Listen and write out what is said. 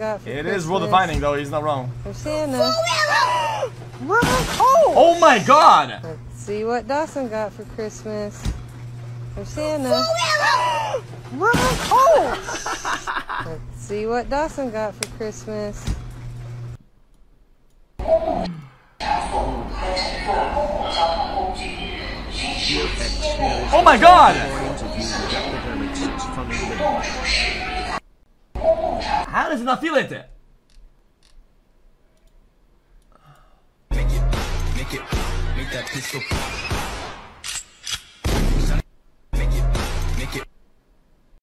got for It Christmas? is world defining though, he's not wrong. For Santa. Oh my god! Let's see what Dawson got for Christmas. For Santa. Let's see what Dawson got for Christmas. Oh my god! How does it not feel it? Make that pistol pop.